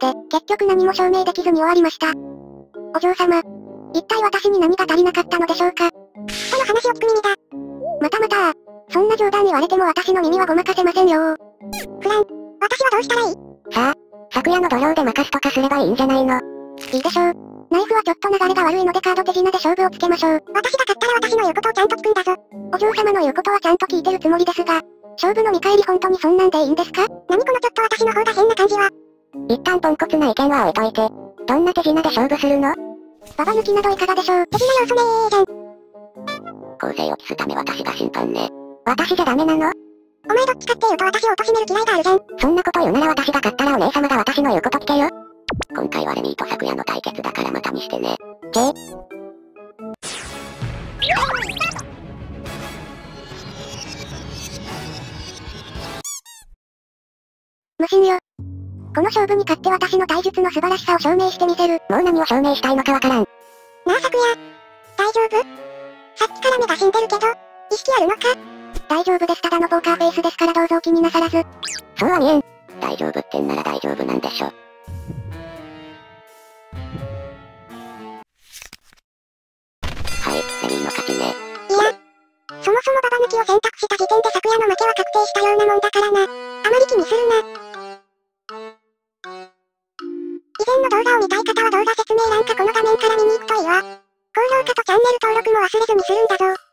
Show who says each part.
Speaker 1: で、結局何も証明できずに終わりました。お嬢様。一体私に何が足りなかったのでしょうか。
Speaker 2: その話を聞く耳だ。
Speaker 1: また、そんな冗談言われても私の耳はごまかせませんよー。
Speaker 2: フラン、私はどうしたらいい？
Speaker 3: さあ、昨夜の土俵で任すとかすればいいんじゃないの？
Speaker 1: いいでしょう。ナイフはちょっと流れが悪いのでカード手品で勝負をつけましょう。
Speaker 2: 私が勝ったら私の言うことをちゃんと聞くんだぞ。
Speaker 1: お嬢様の言うことはちゃんと聞いてるつもりですが、勝負の見返り本当にそんなんでいいんですか？
Speaker 2: 何このちょっと私の方が変な感じは。
Speaker 3: 一旦ポンコツな意見は置いといて、どんな手品で勝負するの？
Speaker 1: ババ抜きなどいかがでしょう？
Speaker 2: 手品要素ねーじゃん。
Speaker 3: 公正を期すため私が審判ね。私じゃダメなの？
Speaker 2: お前どっちかっていうと私を貶める嫌いがあるじゃん。
Speaker 3: そんなこと言うなら私が勝ったらお姉様が私の言うこと聞けよ。今回はレミーと昨夜の対決だからまたにしてね。
Speaker 1: 無心よ。この勝負に勝って私の体術の素晴らしさを証明してみせる。
Speaker 3: もう何を証明したいのかわからん。
Speaker 2: なあ昨夜。大丈夫？さっきから目が死んでるけど、意識あるのか？
Speaker 1: 大丈夫です。ただのポーカーフェイスですからどうぞお気になさらず。
Speaker 3: そうは見えん。大丈夫ってんなら大丈夫なんでしょ。はい、レミーの勝ちね。
Speaker 2: いや、そもそもババ抜きを選択した時点で昨夜の負けは確定したようなもんだからな。あまり気にするな。以前の動画を見たい方は動画説明欄かこの画面から見に行くといいわ。高評価とチャンネル登録も忘れずにするんだぞ。